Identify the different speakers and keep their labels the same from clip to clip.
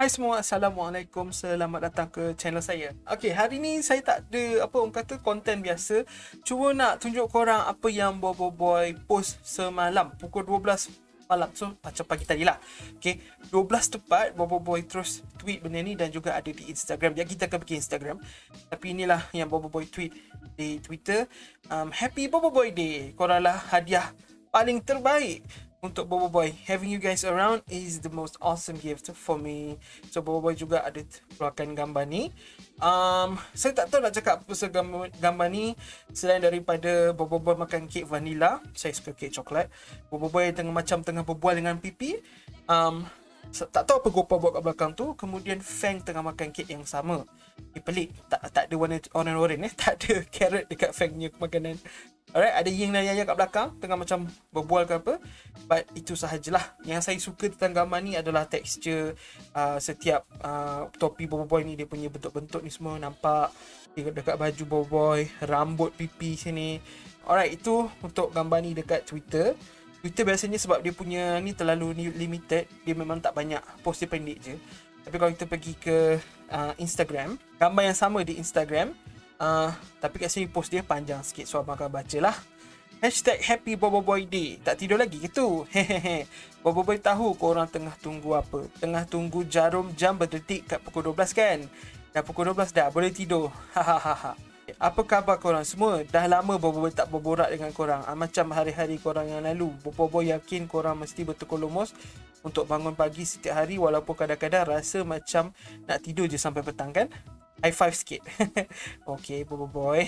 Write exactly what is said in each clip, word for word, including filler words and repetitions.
Speaker 1: Hai semua, Assalamualaikum. Selamat datang ke channel saya. Okay, hari ni saya tak ada apa orang kata konten biasa. Cuma nak tunjuk korang apa yang Bobo Boy post semalam pukul dua belas malam. So macam pagi tadi lah. Okay, dua belas tepat Bobo Boy terus tweet benda ni dan juga ada di Instagram. Jadi kita akan pergi Instagram. Tapi inilah yang Bobo Boy tweet di Twitter. um, Happy Bobo Boy Day. Korang lah hadiah paling terbaik untuk Bobo Boy. Having you guys around is the most awesome gift for me. So Bobo Boy juga ada keluarkan gambar ni. Um, saya tak tahu nak cakap apa pasal gambar, gambar ni selain daripada Bobo Boy makan kek vanilla. Saya suka kek coklat. Bobo Boy tengah macam tengah berbual dengan pipi. Um, tak tahu apa Gopal buat kat belakang tu. Kemudian Fang tengah makan kek yang sama. Eh, pelik. Tak, tak ada warna oren-oren eh. Tak ada carrot dekat Fang punya makanan. Alright, ada Ying dan Yaya kat belakang tengah macam berbual ke apa. But itu sahajalah. Yang saya suka tentang gambar ni adalah tekstur uh, setiap uh, topi Bobo Boy ni. Dia punya bentuk-bentuk ni semua nampak dekat baju Bobo Boy, rambut pipi sini. Alright, itu untuk gambar ni dekat Twitter. Twitter biasanya sebab dia punya ni terlalu limited, dia memang tak banyak, post dia pendek je. Tapi kalau kita pergi ke uh, Instagram, gambar yang sama di Instagram, Uh, tapi kat sini post dia panjang sikit, so abang akan baca lah. Hashtag Happy Bobo Boy Day. Tak tidur lagi ke tu? Hehehe. Bobo Boy tahu korang tengah tunggu apa. Tengah tunggu jarum jam berdetik kat pukul dua belas kan? Dah pukul dua belas dah, boleh tidur. Hahaha. Apa khabar korang semua? Dah lama Bobo Boy tak berborak dengan korang. ah, Macam hari-hari korang yang lalu. Bobo Boy yakin korang mesti betul lumus untuk bangun pagi setiap hari, walaupun kadang-kadang rasa macam nak tidur je sampai petang kan? High five sikit. Okay, Bobo Boy.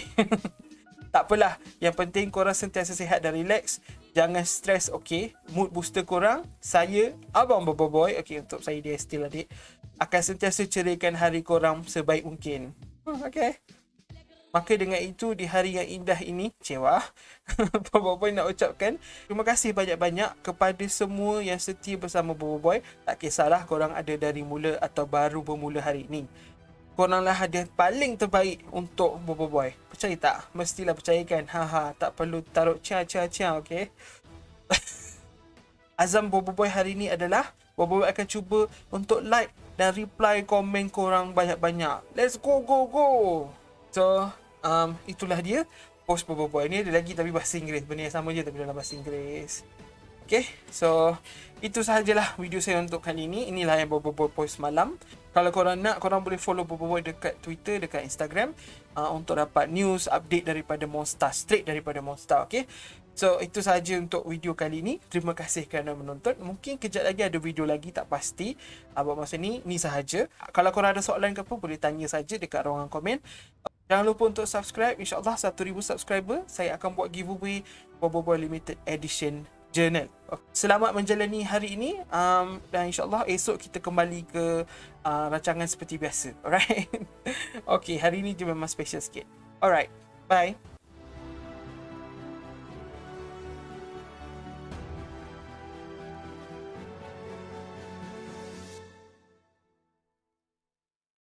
Speaker 1: Tak apalah. Yang penting korang sentiasa sihat dan relax. Jangan stres, okay? Mood booster korang, saya, Abang Bobo Boy, okay, untuk saya dia still adik, akan sentiasa ceriakan hari korang sebaik mungkin. Okay? Maka dengan itu, di hari yang indah ini, cewa, Bobo Boy nak ucapkan terima kasih banyak-banyak kepada semua yang setia bersama Bobo Boy. Tak kisahlah korang ada dari mula atau baru bermula hari ini. Koranglah hadiah paling terbaik untuk Bobo Boy. Percaya tak? Mestilah percayakan. Haha, tak perlu taruh cia-cia-cia, okay? Azam Bobo Boy hari ni adalah Bobo Boy akan cuba untuk like dan reply komen korang banyak-banyak. Let's go, go, go! So, um, itulah dia post Bobo Boy. Ni ada lagi tapi bahasa Inggeris. Benda yang sama je tapi dalam bahasa Inggeris. Okay, so itu sahajalah video saya untuk kali ini. Inilah yang Bobo Boy post malam. Kalau korang nak, korang boleh follow Bobo Boy dekat Twitter, dekat Instagram uh, untuk dapat news, update daripada Monster, straight daripada Monster, okay? So, itu sahaja untuk video kali ini. Terima kasih kerana menonton. Mungkin kejap lagi ada video lagi, tak pasti. Uh, buat masa ni, ni sahaja. Kalau korang ada soalan ke apa, boleh tanya saja dekat ruangan komen. Jangan lupa untuk subscribe. InsyaAllah satu ribu subscriber, saya akan buat giveaway Bobo Boy Limited Edition Journal. Selamat menjalani hari ini, um, dan insyaAllah esok kita kembali ke uh, rancangan seperti biasa. Alright. Okay, hari ini je memang special sikit. Alright, bye.